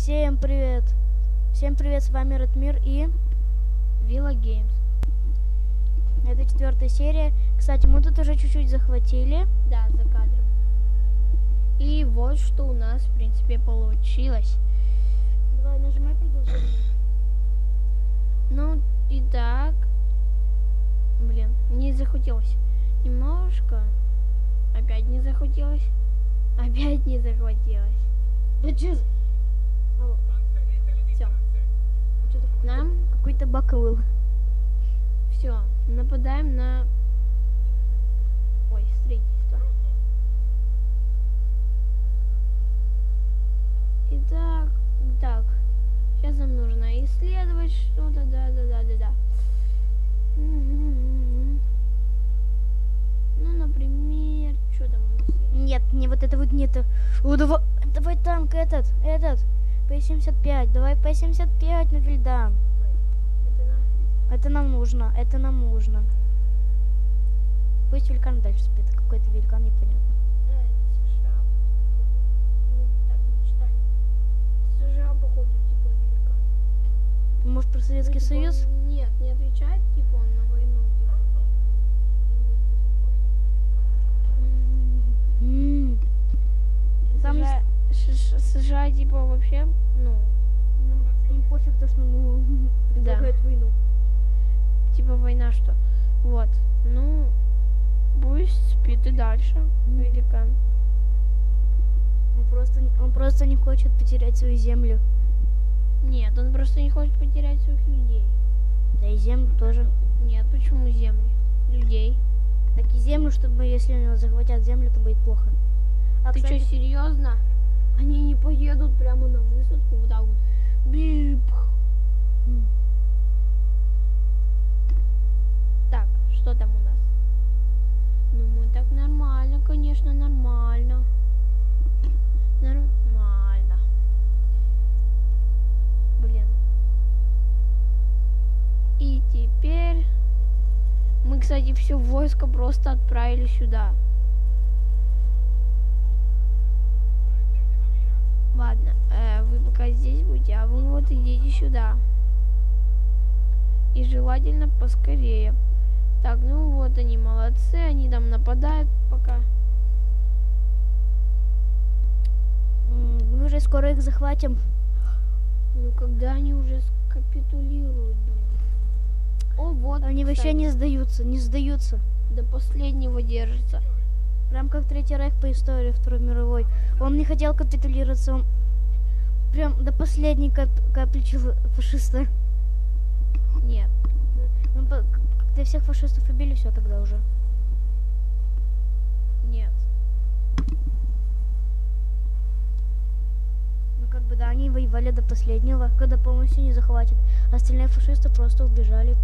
Всем привет! Всем привет, с вами Ратмир и Villa Games. это 4-я серия. Кстати, мы тут уже чуть-чуть захватили. Да, за кадром. И вот что у нас, в принципе, получилось. Давай, нажимай продолжение. Ну, и так. Блин, не захотелось. Немножко. Опять не захотелось. Опять не захотелось. Да че? Все. Нам Какой-то баг был. все. Нападаем на... Ой, строительство. Итак, так. Сейчас нам нужно исследовать что-то. Да. Ну, например, что там у нас есть? Нет, не вот это вот нет. О, давай танк этот. П-75. Давай П-75 на Вильдан. Это на- Это нам нужно. Пусть великан дальше спит. Какой-то великан, непонятно. это США. Мы так не читали. США, походу, типа великан. Может, про Советский Ну, типа, Союз? он- Нет, не отвечает, типа, он на войну. Типа, М. Сам не США, типа, вообще, ну, им пофиг, то, что ему предлагают войну. типа, война что. Вот. Ну, пусть спит и дальше, великан. Он просто не хочет потерять свою землю. Нет, он просто не хочет потерять своих людей. Да и землю тоже. Нет, почему земли? Людей. Так и землю, чтобы если у него захватят землю, то будет плохо. А, Ты кстати, что, серьезно? Они не поедут прямо на высадку вот так вот. Бип. м, Так, что там у нас? Ну, мы так нормально, конечно, нормально. Нормально. Блин. И теперь мы, кстати, все войско просто отправили сюда. Ладно, вы пока здесь будете, а вы вот идите сюда. И желательно поскорее. Так, ну вот они молодцы, они там нападают пока. мы уже скоро их захватим. Ну когда они уже скапитулируют, блин. О, вот. Они вообще кстати, не сдаются. до последнего держатся. Прям как Третий Рейх по истории Второй мировой. Он не хотел капитулироваться, он прям до последней капли фашиста. Нет. Ну, когда всех фашистов убили, все тогда уже. Нет. Ну как бы да, они воевали до последнего, когда полностью не захватят. Остальные фашисты просто убежали.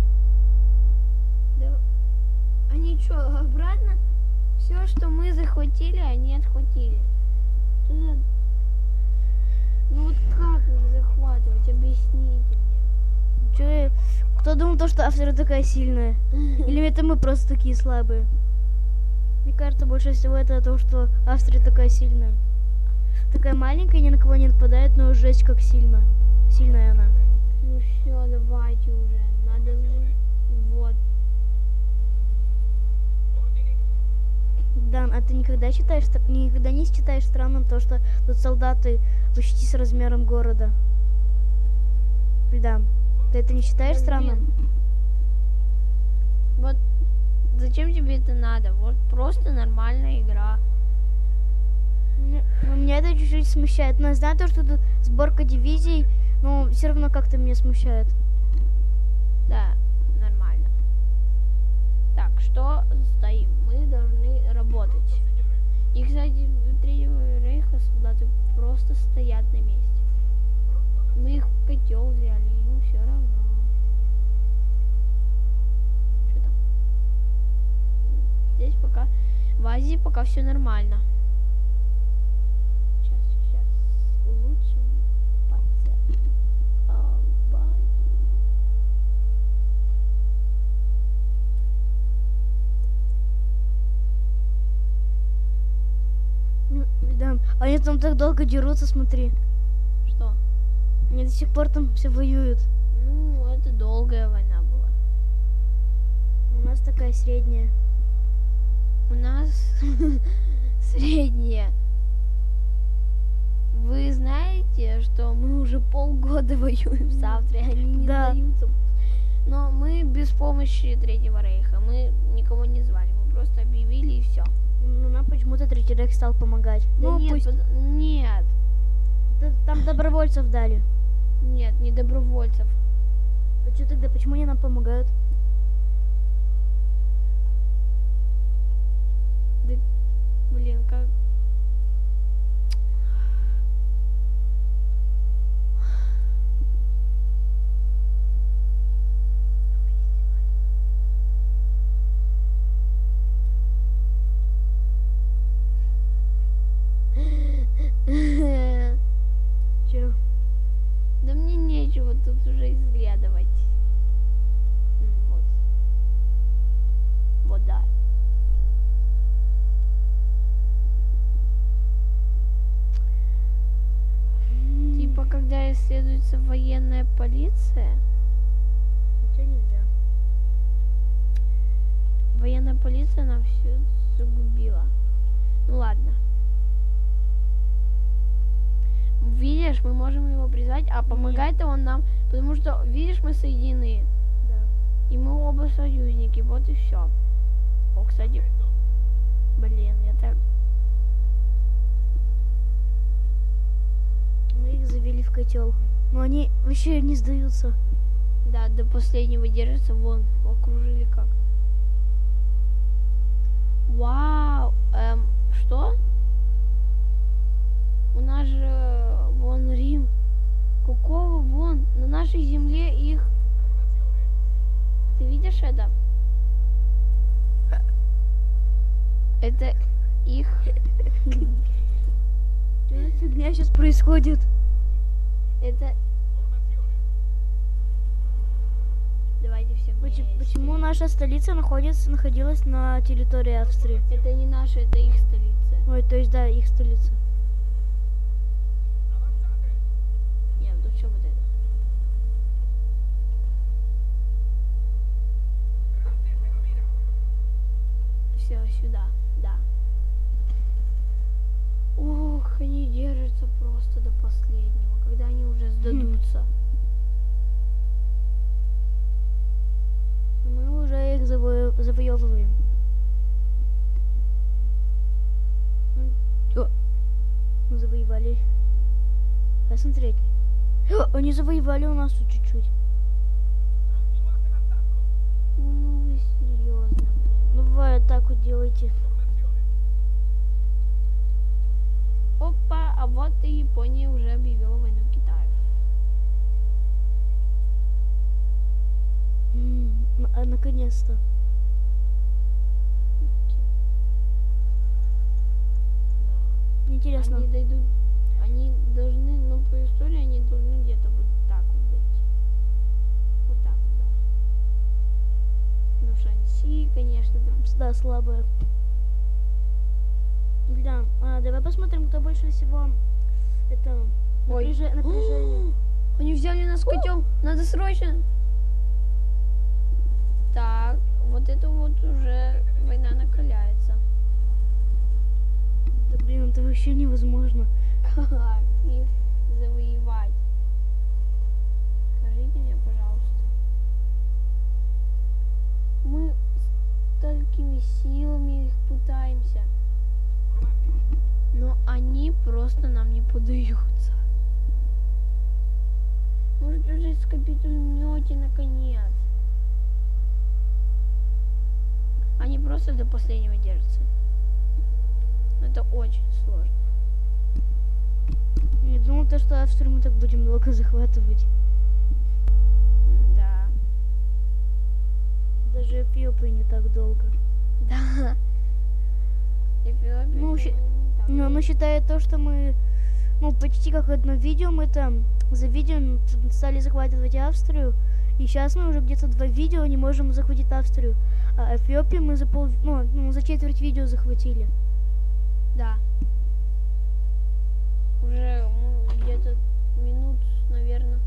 Да. Они что, обратно? Все, что мы захватили, они отхватили. Что за- Ну вот как их захватывать? Объясните мне. Че, кто думал, то, что Австрия такая сильная? Или это мы просто такие слабые? Мне кажется, больше всего это то, что Австрия такая сильная. Такая маленькая, ни на кого не нападает, но жесть как сильно. Сильная она. Ну все, давайте уже. Надо же. Вот. Да, а ты никогда не считаешь странным то, что тут солдаты почти с размером города? Да. Ты это не считаешь Да, странным? Вот зачем тебе это надо? Вот просто нормальная игра. Меня это чуть-чуть смущает. Но я знаю то, что тут сборка дивизий, но все равно как-то меня смущает. Да, нормально. Так, что стоим? Мы должны работать. И, кстати, у Третьего Рейха солдаты просто стоят на месте. Мы их в котел взяли, им все равно. Что там? Здесь пока в Азии пока все нормально. Сейчас. Улучшим пацан. Да. Они там так долго дерутся, смотри. Что? Они до сих пор там все воюют. Ну, это долгая война была. У нас такая средняя. У нас средняя. Вы знаете, что мы уже полгода воюем с Австрией, они не Да. сдаются. Но мы без помощи Третьего Рейха, мы никого не звали, мы просто объявили и все. Ну, нам почему-то Третий Рейх стал помогать. Да Ну, нет, пусть. нет, Там добровольцев дали. нет, не добровольцев. А что тогда? Почему они нам помогают? Да, блин, как... Че? Да мне нечего тут уже исследовать. Вот. Вот, да. Типа, когда исследуется военная полиция, Ничего нельзя. военная полиция нам все загубила. Ну ладно. Видишь, мы можем его призвать, а помогает он нам, потому что, видишь, мы соединены. Да. И мы оба союзники, вот и все. О, кстати, блин, я так... Мы их завели в котел. Но они вообще не сдаются. Да, до последнего держится, вон, окружили как. Вау, что? У нас же вон Рим. Какого вон? На нашей земле их... Ты видишь это? Это их... Что за фигня сейчас происходит? Это... Давайте все вместе. Почему наша столица находилась на территории Австрии? Это не наша, это их столица. Ой, то есть да, их столица. Нет, тут что вот это? Все, сюда, да. Ух, они держатся просто до последнего, когда они уже сдадутся. Мы уже их завоевываем. Мы завоевали. Посмотреть. Они завоевали у нас тут чуть-чуть. Ну вы серьезно, блин. Ну вы так вот делаете. Опа, а вот и Япония уже объявила войну Китаю. Наконец-то. Да. Интересно. Они дойдут, они должны, ну по истории они должны где-то вот так вот дойти. Вот так вот, да. Ну Шанси, конечно, там. Да, слабая. Да, давай посмотрим, кто больше всего это Ой. напряжение. Они взяли нас в котел, надо срочно. Так, вот это вот уже война накаляется. Да блин, это вообще невозможно. Как их завоевать? Скажите мне, пожалуйста. Мы столькими силами их пытаемся. Но они просто нам не поддаются. Может уже скапитульнете наконец. Они просто до последнего держатся. Это очень сложно. Не думал, то, что Австрию мы так будем долго захватывать. Да. Даже Эфиопию не так долго. Да. Эфиопия, Ну, это не так. Но считая то, что мы, почти как одно видео, мы там за видео стали захватывать Австрию, и сейчас мы уже где-то 2 видео не можем захватить Австрию, а Эфиопию мы за четверть видео захватили. Да. Уже где-то минут, наверное,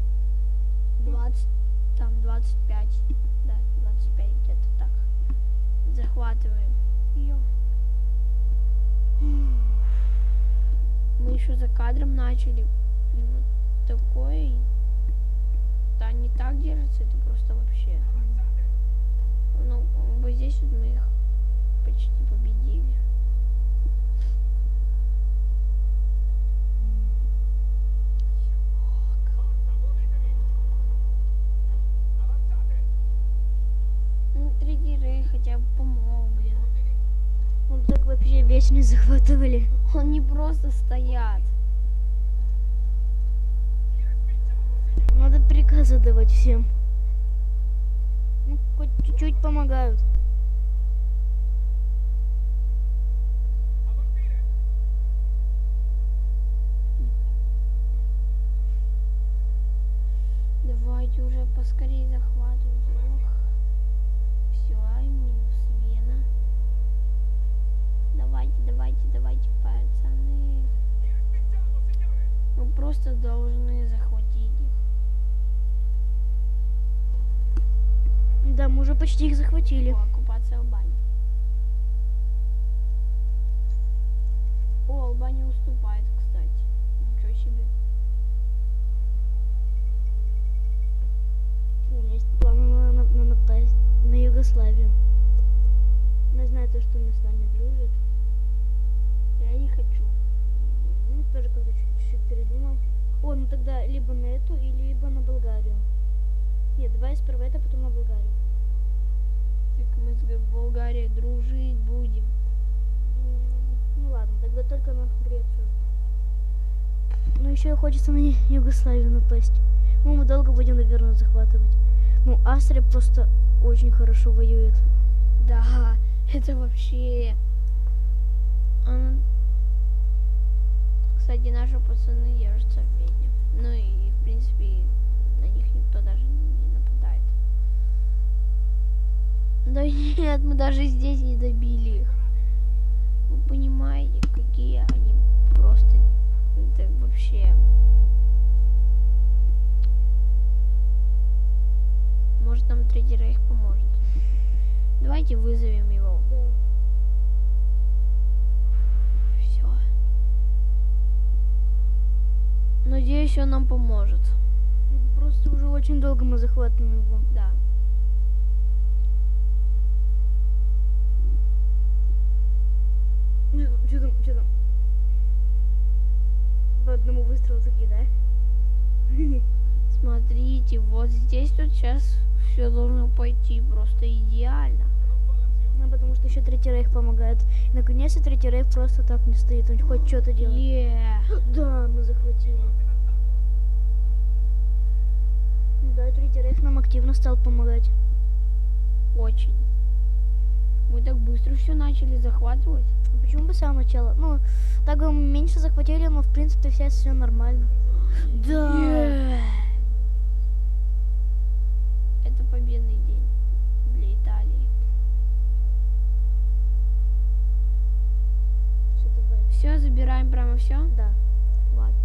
еще за кадром начали. И вот такое. Да, не так держится, это просто вообще. Ну, вот здесь вот мы их почти победили. Ну, Третий Рейх хотя бы помог, блин. Он так вообще вечно захватывали. Они просто стоят. Надо приказы давать всем. Ну, хоть чуть-чуть помогают. Давайте уже поскорее захватывать. Ох. Все, минус Вена. Давайте, пацаны. Мы просто должны захватить их. Да, мы уже почти их захватили. О, оккупация Албании. О, Албания уступает, кстати. Ничего себе. У меня есть план напасть на Югославию. Я знаю то, что они с нами дружат. Я не хочу. Ну, тоже когда чуть-чуть передумал. О, ну тогда либо на эту, либо на Болгарию. Нет, давай сперва это, потом на Болгарию. Так мы с Болгарией дружить будем. Ну ладно, тогда только на Грецию. Ну еще хочется на Югославию напасть. Ну, мы долго будем, наверное, захватывать. Ну, Австрия просто очень хорошо воюет. Да, это вообще... Кстати, наши пацаны держатся в Вене. Ну и, в принципе, на них никто даже не нападает. Да нет, мы даже здесь не добили их. Вы понимаете, какие они просто... Это вообще... Может, нам Третий Рейх поможет. Давайте вызовем его. Да. Все. Надеюсь, он нам поможет. Просто уже очень долго мы захватываем его. Да. Что там? По одному выстрелу такие, да? Смотрите, вот здесь вот сейчас все должно пойти просто идеально. Ну, потому что еще Третий Рейх помогает. И, наконец-то Третий Рейх просто так не стоит, он хоть что-то делает. Да, мы захватили. Да, Третий Рейх нам активно стал помогать. Очень. Мы так быстро все начали захватывать. Почему бы с самого начала? Ну, так бы мы меньше захватили, но в принципе все нормально. Да. Это победный день для Италии. Все, давай. Все, забираем прямо все? Да. Ладно.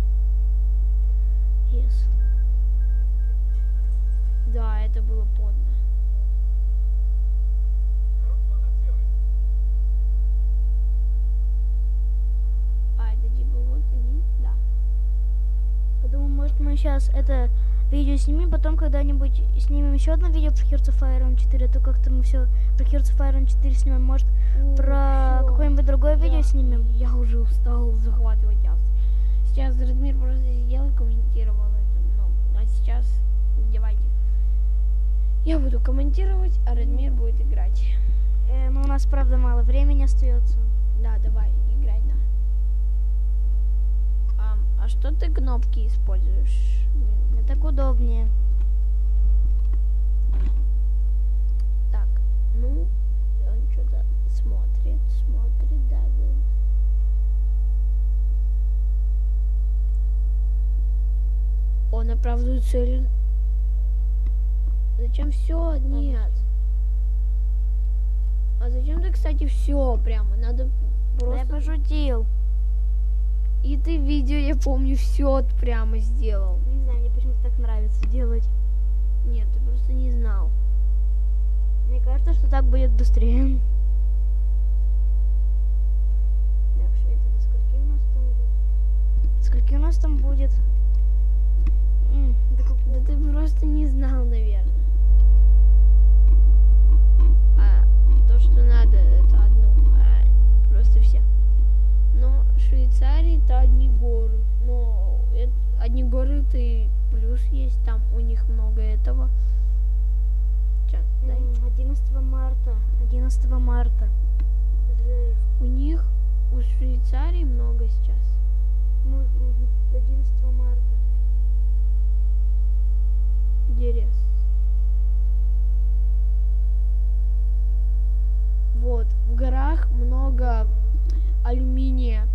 Yes. Да, это было подно. А, это типа вот они? Да. Подумаю, может мы сейчас это видео снимем, потом когда-нибудь снимем еще одно видео про Hearts of Iron 4, а то как-то мы все про Hearts of Iron 4 снимем, может про Всё. какое-нибудь другое видео снимем. Я уже устал захватывать Австрию. Сейчас Радмир просто сделал, комментировал это. Ну, а сейчас давайте. Я буду комментировать, а Радмир будет играть. Ну у нас правда мало времени остается. Да, давай, играй на. А что ты кнопки используешь? Мне так удобнее. Так, ну, он что-то смотрит, да. Он оправдывает цель. Зачем все? Нет. А зачем ты, кстати, все прямо? Надо Да я просто... пошутил. И ты видео, я помню, все прямо сделал. Не знаю, мне почему-то так нравится делать. Нет, ты просто не знал. Мне кажется, что так будет быстрее. Так, Швеция до скольки у нас там идет? скольки у нас там будет? Да ты просто не знал, наверное. А то, что надо, это одно. Просто все. Но Швейцарии это одни горы. Но одни горы это и плюс есть. Там у них много этого. Сейчас, дай. 11 марта. 11 марта. Жесть. У них, у Швейцарии много сейчас. 11 марта. Интересно. Вот, в горах много алюминия.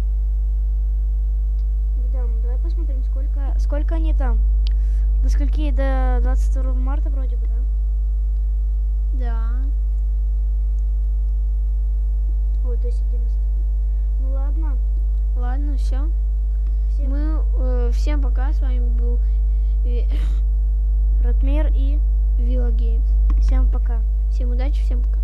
Да, давай посмотрим, сколько они там. До скольки? До 22 марта вроде бы, да? Да. Вот, то есть 11. Ну ладно. Ладно, все. Всем пока. С вами был Ратмир и Вилла Геймс. всем пока. Всем удачи, всем пока.